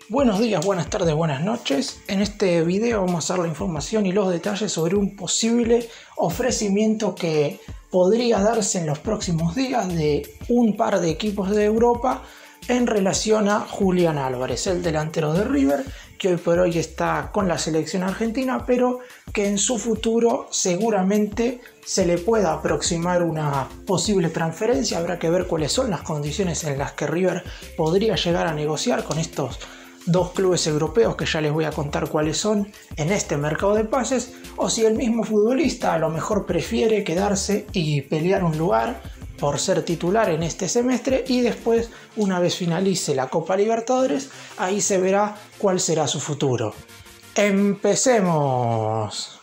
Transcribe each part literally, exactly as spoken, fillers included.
Buenos días, buenas tardes, buenas noches. En este video vamos a dar la información y los detalles sobre un posible ofrecimiento que podría darse en los próximos días de un par de equipos de Europa en relación a Julián Álvarez, el delantero de River, que hoy por hoy está con la selección argentina, pero que en su futuro seguramente se le pueda aproximar una posible transferencia. Habrá que ver cuáles son las condiciones en las que River podría llegar a negociar con estos dos clubes europeos, que ya les voy a contar cuáles son en este mercado de pases, o si el mismo futbolista a lo mejor prefiere quedarse y pelear un lugar por ser titular en este semestre, y después, una vez finalice la Copa Libertadores, ahí se verá cuál será su futuro. ¡Empecemos!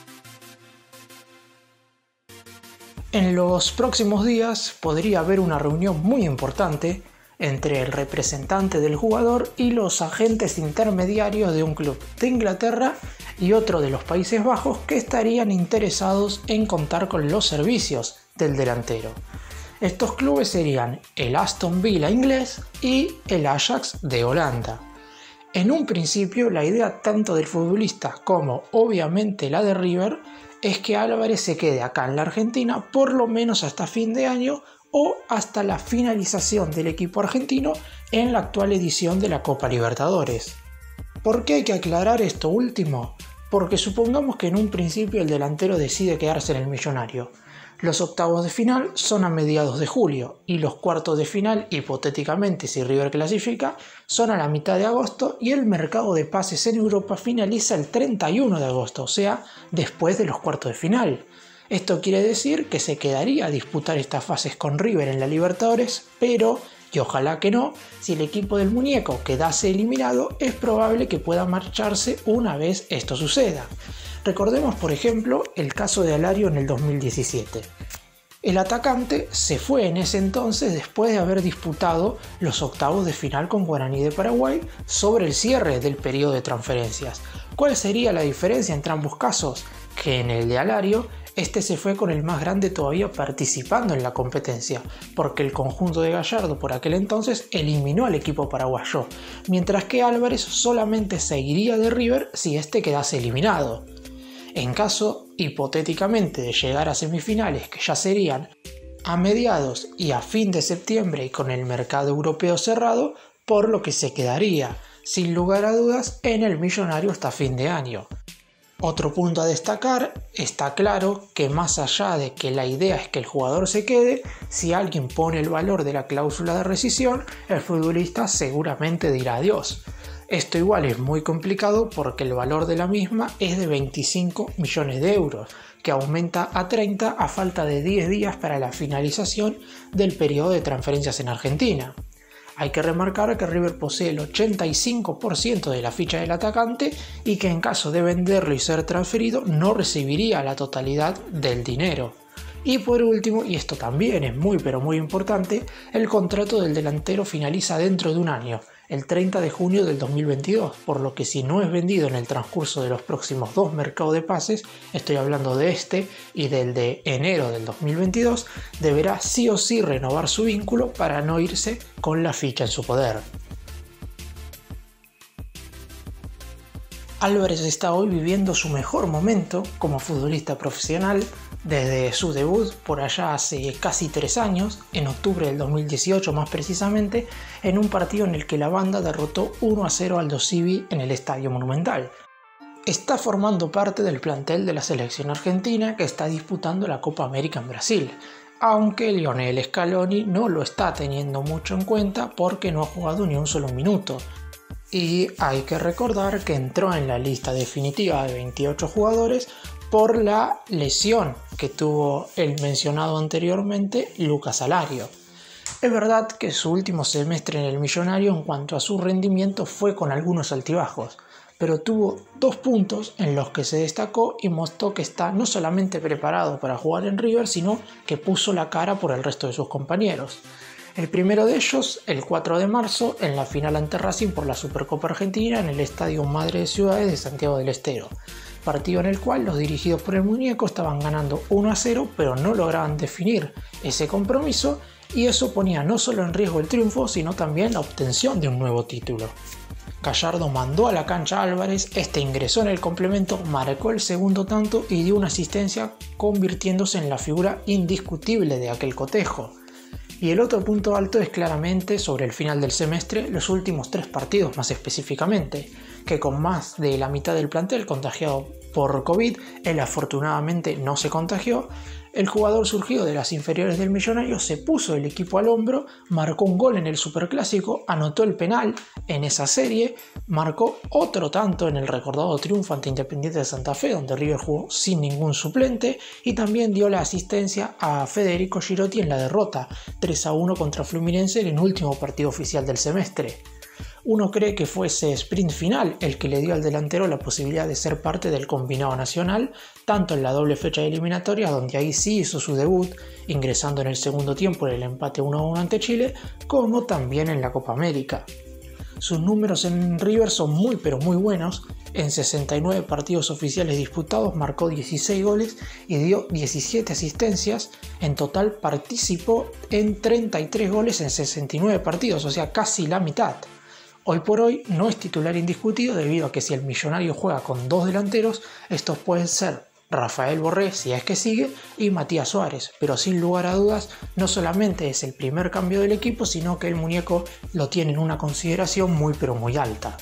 En los próximos días podría haber una reunión muy importante entre el representante del jugador y los agentes intermediarios de un club de Inglaterra y otro de los Países Bajos que estarían interesados en contar con los servicios del delantero. Estos clubes serían el Aston Villa inglés y el Ajax de Holanda. En un principio, la idea tanto del futbolista como obviamente la de River es que Álvarez se quede acá en la Argentina por lo menos hasta fin de año o hasta la finalización del equipo argentino en la actual edición de la Copa Libertadores. ¿Por qué hay que aclarar esto último? Porque supongamos que en un principio el delantero decide quedarse en el Millonario. Los octavos de final son a mediados de julio y los cuartos de final, hipotéticamente si River clasifica, son a la mitad de agosto, y el mercado de pases en Europa finaliza el treinta y uno de agosto, o sea, después de los cuartos de final. Esto quiere decir que se quedaría a disputar estas fases con River en la Libertadores, pero, y ojalá que no, si el equipo del muñeco quedase eliminado, es probable que pueda marcharse una vez esto suceda. Recordemos, por ejemplo, el caso de Alario en el dos mil diecisiete. El atacante se fue en ese entonces después de haber disputado los octavos de final con Guaraní de Paraguay sobre el cierre del periodo de transferencias. ¿Cuál sería la diferencia entre ambos casos? Que en el de Alario, este se fue con el más grande todavía participando en la competencia, porque el conjunto de Gallardo por aquel entonces eliminó al equipo paraguayo, mientras que Álvarez solamente se iría de River si este quedase eliminado. En caso, hipotéticamente, de llegar a semifinales, que ya serían a mediados y a fin de septiembre y con el mercado europeo cerrado, por lo que se quedaría, sin lugar a dudas, en el Millonario hasta fin de año. Otro punto a destacar, está claro que más allá de que la idea es que el jugador se quede, si alguien pone el valor de la cláusula de rescisión, el futbolista seguramente dirá adiós. Esto igual es muy complicado porque el valor de la misma es de veinticinco millones de euros, que aumenta a treinta a falta de diez días para la finalización del periodo de transferencias en Argentina. Hay que remarcar que River posee el ochenta y cinco por ciento de la ficha del atacante y que en caso de venderlo y ser transferido no recibiría la totalidad del dinero. Y por último, y esto también es muy pero muy importante, el contrato del delantero finaliza dentro de un año, el treinta de junio del dos mil veintidós, por lo que si no es vendido en el transcurso de los próximos dos mercados de pases, estoy hablando de este y del de enero del dos mil veintidós, deberá sí o sí renovar su vínculo para no irse con la ficha en su poder. Álvarez está hoy viviendo su mejor momento como futbolista profesional desde su debut por allá hace casi tres años, en octubre del dos mil dieciocho más precisamente, en un partido en el que la banda derrotó uno a cero al Aldo Civi en el Estadio Monumental. Está formando parte del plantel de la selección argentina que está disputando la Copa América en Brasil, aunque Lionel Scaloni no lo está teniendo mucho en cuenta porque no ha jugado ni un solo minuto. Y hay que recordar que entró en la lista definitiva de veintiocho jugadores por la lesión que tuvo el mencionado anteriormente Lucas Alario. Es verdad que su último semestre en el Millonario en cuanto a su rendimiento fue con algunos altibajos, pero tuvo dos puntos en los que se destacó y mostró que está no solamente preparado para jugar en River, sino que puso la cara por el resto de sus compañeros. El primero de ellos, el cuatro de marzo, en la final ante Racing por la Supercopa Argentina en el Estadio Madre de Ciudades de Santiago del Estero. Partido en el cual los dirigidos por el muñeco estaban ganando uno a cero, pero no lograban definir ese compromiso, y eso ponía no solo en riesgo el triunfo, sino también la obtención de un nuevo título. Gallardo mandó a la cancha a Álvarez, este ingresó en el complemento, marcó el segundo tanto y dio una asistencia, convirtiéndose en la figura indiscutible de aquel cotejo. Y el otro punto alto es claramente sobre el final del semestre, los últimos tres partidos más específicamente, que con más de la mitad del plantel contagiado por COVID, él afortunadamente no se contagió. El jugador surgido de las inferiores del Millonario se puso el equipo al hombro, marcó un gol en el Superclásico, anotó el penal en esa serie, marcó otro tanto en el recordado triunfo ante Independiente de Santa Fe, donde River jugó sin ningún suplente, y también dio la asistencia a Federico Girotti en la derrota tres a uno contra Fluminense en el último partido oficial del semestre. Uno cree que fue ese sprint final el que le dio al delantero la posibilidad de ser parte del combinado nacional, tanto en la doble fecha eliminatoria, donde ahí sí hizo su debut, ingresando en el segundo tiempo en el empate uno a uno ante Chile, como también en la Copa América. Sus números en River son muy pero muy buenos. En sesenta y nueve partidos oficiales disputados marcó dieciséis goles y dio diecisiete asistencias. En total participó en treinta y tres goles en sesenta y nueve partidos, o sea casi la mitad. Hoy por hoy no es titular indiscutido debido a que si el Millonario juega con dos delanteros, estos pueden ser Rafael Borré, si es que sigue, y Matías Suárez, pero sin lugar a dudas no solamente es el primer cambio del equipo, sino que el muñeco lo tiene en una consideración muy pero muy alta.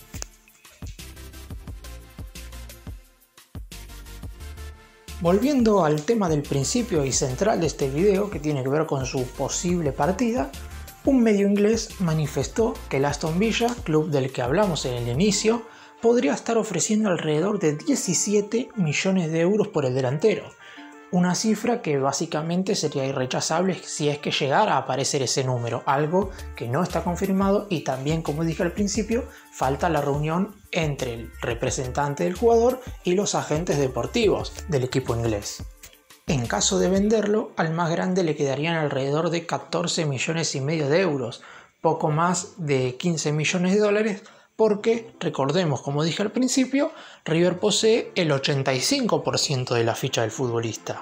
Volviendo al tema del principio y central de este video, que tiene que ver con su posible partida, un medio inglés manifestó que el Aston Villa, club del que hablamos en el inicio, podría estar ofreciendo alrededor de diecisiete millones de euros por el delantero, una cifra que básicamente sería irrechazable si es que llegara a aparecer ese número, algo que no está confirmado y también, como dije al principio, falta la reunión entre el representante del jugador y los agentes deportivos del equipo inglés. En caso de venderlo, al más grande le quedarían alrededor de catorce millones y medio de euros, poco más de quince millones de dólares, porque, recordemos como dije al principio, River posee el ochenta y cinco por ciento de la ficha del futbolista.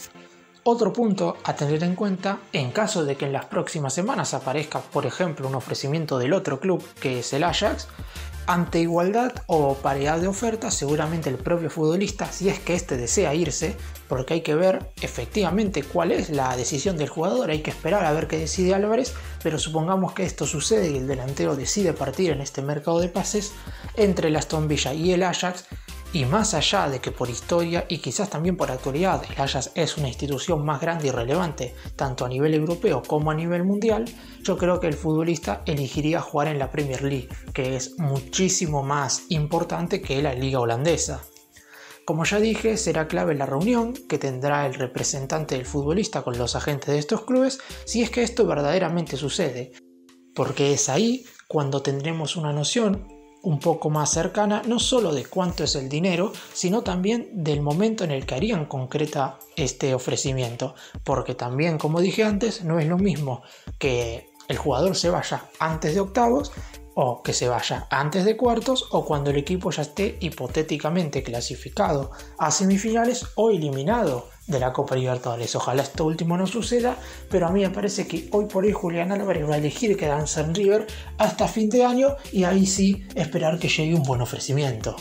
Otro punto a tener en cuenta, en caso de que en las próximas semanas aparezca, por ejemplo, un ofrecimiento del otro club, que es el Ajax, ante igualdad o paridad de ofertas, seguramente el propio futbolista, si es que éste desea irse, porque hay que ver efectivamente cuál es la decisión del jugador, hay que esperar a ver qué decide Álvarez, pero supongamos que esto sucede y el delantero decide partir en este mercado de pases entre el Aston Villa y el Ajax, y más allá de que por historia y quizás también por actualidad el Ajax es una institución más grande y relevante tanto a nivel europeo como a nivel mundial, yo creo que el futbolista elegiría jugar en la Premier League, que es muchísimo más importante que la liga holandesa. Como ya dije, será clave la reunión que tendrá el representante del futbolista con los agentes de estos clubes si es que esto verdaderamente sucede, porque es ahí cuando tendremos una noción un poco más cercana no solo de cuánto es el dinero, sino también del momento en el que harían concreta este ofrecimiento, porque también, como dije antes, no es lo mismo que el jugador se vaya antes de octavos o que se vaya antes de cuartos o cuando el equipo ya esté hipotéticamente clasificado a semifinales o eliminado de la Copa Libertadores. Ojalá esto último no suceda, pero a mí me parece que hoy por hoy Julián Álvarez va a elegir quedarse en River hasta fin de año y ahí sí esperar que llegue un buen ofrecimiento.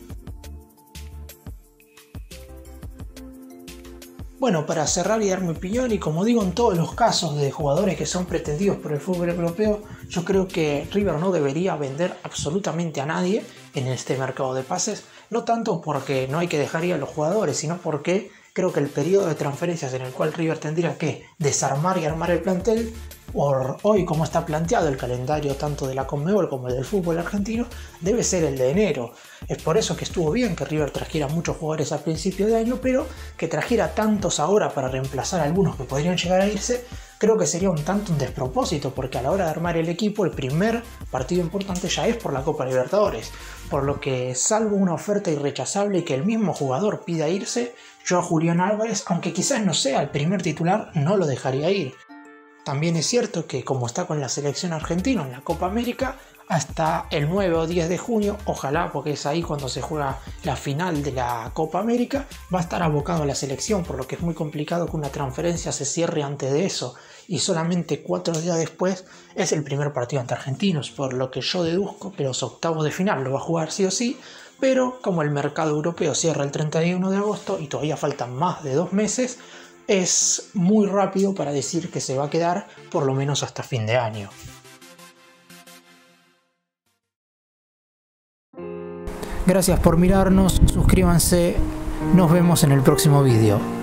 Bueno, para cerrar y dar mi opinión, y como digo en todos los casos de jugadores que son pretendidos por el fútbol europeo, yo creo que River no debería vender absolutamente a nadie en este mercado de pases, no tanto porque no hay que dejar ir a los jugadores, sino porque creo que el periodo de transferencias en el cual River tendría que desarmar y armar el plantel, por hoy como está planteado el calendario tanto de la Conmebol como del fútbol argentino, debe ser el de enero. Es por eso que estuvo bien que River trajera muchos jugadores a principio de año, pero que trajera tantos ahora para reemplazar a algunos que podrían llegar a irse, creo que sería un tanto un despropósito, porque a la hora de armar el equipo el primer partido importante ya es por la Copa Libertadores, por lo que salvo una oferta irrechazable y que el mismo jugador pida irse, yo a Julián Álvarez, aunque quizás no sea el primer titular, no lo dejaría ir. También es cierto que como está con la selección argentina en la Copa América, hasta el nueve o diez de junio, ojalá, porque es ahí cuando se juega la final de la Copa América, va a estar abocado a la selección, por lo que es muy complicado que una transferencia se cierre antes de eso, y solamente cuatro días después es el primer partido ante Argentinos, por lo que yo deduzco que los octavos de final lo va a jugar sí o sí, pero como el mercado europeo cierra el treinta y uno de agosto y todavía faltan más de dos meses, es muy rápido para decir que se va a quedar por lo menos hasta fin de año. Gracias por mirarnos, suscríbanse, nos vemos en el próximo vídeo.